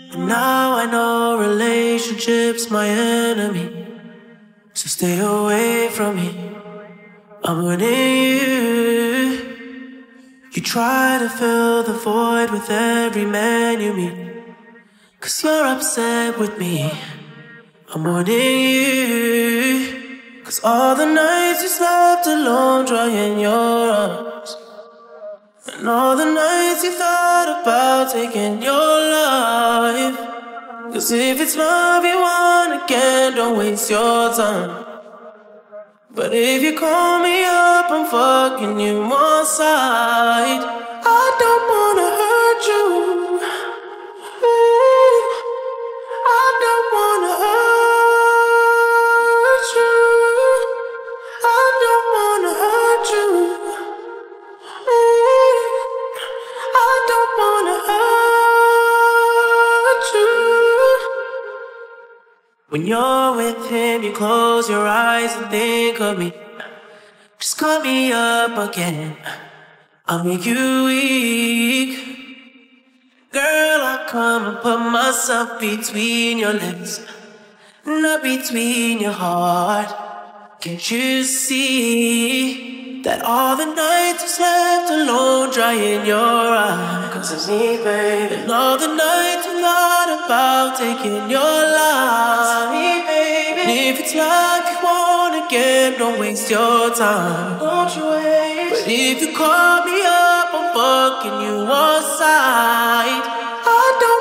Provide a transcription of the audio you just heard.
And now I know relationships my enemy, so stay away from me. I'm warning you. You try to fill the void with every man you meet, 'cause you're upset with me. I'm warning you. 'Cause all the nights you slept alone, drying your arms, and all the nights you thought about taking your life. 'Cause if it's love you want again, don't waste your time. But if you call me up, I'm fucking you on side. I don't wanna hurt you. I don't wanna hurt you. I don't wanna hurt you. I don't wanna hurt you. When you're with him, you close your eyes and think of me. Just call me up again, I'll make you weak. Girl, I'll come and put myself between your legs, not between your heart. Can't you see that all the nights you slept alone, drying your eyes 'cause of me, baby? And all the nights you thought about taking your life, me, baby. And if it's love you want again, don't waste your time. Don't you waste. But if you call me up, I'm fucking you on side. I don't